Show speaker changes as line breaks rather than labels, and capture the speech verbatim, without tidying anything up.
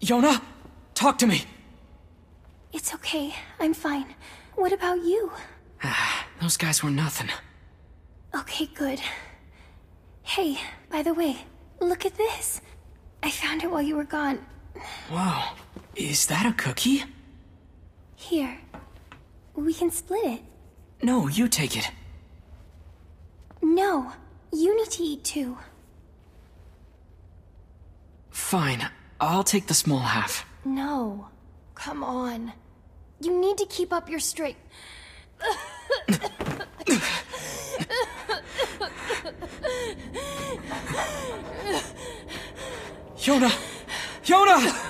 Yona? Talk to me!
It's okay. I'm fine. What about you?
Those guys were nothing.
Okay, good. Hey, by the way, look at this. I found it while you were gone.
Whoa. Is that a cookie?
Here. We can split it.
No, you take it.
No. You need to eat too.
Fine. I'll take the small half.
No. Come on. You need to keep up your straight...
Yona! Yona!